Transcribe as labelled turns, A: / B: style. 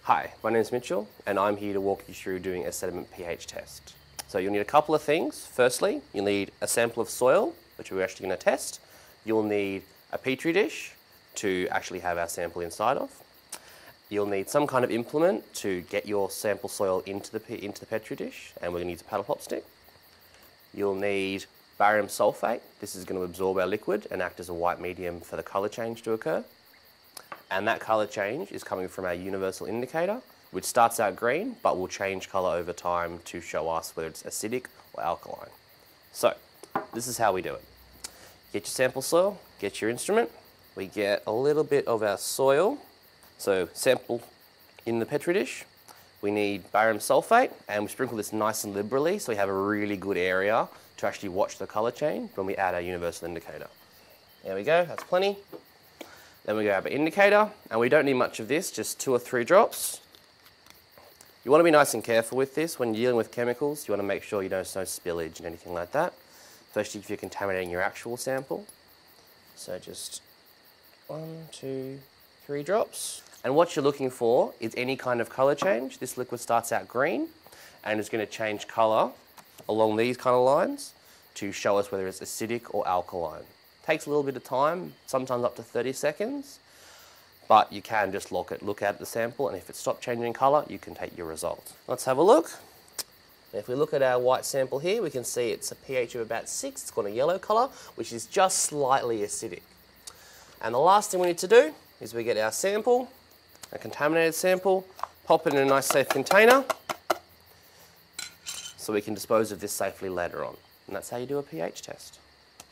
A: Hi, my name is Mitchell and I'm here to walk you through doing a sediment pH test. So you'll need a couple of things. Firstly, you'll need a sample of soil, which we're actually going to test. You'll need a petri dish to actually have our sample inside of. You'll need some kind of implement to get your sample soil into the petri dish, and we're going to use a paddle pop stick. You'll need barium sulfate. This is going to absorb our liquid and act as a white medium for the colour change to occur. And that colour change is coming from our universal indicator, which starts out green but will change colour over time to show us whether it's acidic or alkaline. So this is how we do it. Get your sample soil, get your instrument. We get a little bit of our soil. So sample in the petri dish. We need barium sulfate, and we sprinkle this nice and liberally so we have a really good area to actually watch the colour change when we add our universal indicator. There we go, that's plenty. Then we grab an indicator, and we don't need much of this, just 2 or 3 drops. You want to be nice and careful with this. When you're dealing with chemicals, you want to make sure there's no spillage and anything like that, especially if you're contaminating your actual sample. So just 1, 2, 3 drops. And what you're looking for is any kind of colour change. This liquid starts out green and is going to change colour along these kind of lines to show us whether it's acidic or alkaline. Takes a little bit of time, sometimes up to 30 seconds, but you can just look at the sample, and if it stopped changing colour, you can take your result. Let's have a look. If we look at our white sample here, we can see it's a pH of about 6. It's got a yellow colour, which is just slightly acidic. And the last thing we need to do is we get our sample, a contaminated sample, pop it in a nice safe container so we can dispose of this safely later on. And that's how you do a pH test.